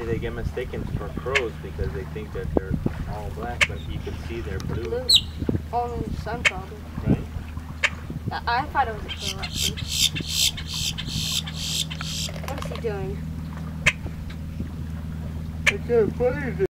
they get mistaken for crows because they think that they're all black, but you can see they're blue. Only the sun probably. Right? I thought it was a crow at first. What is he doing? I can't find it.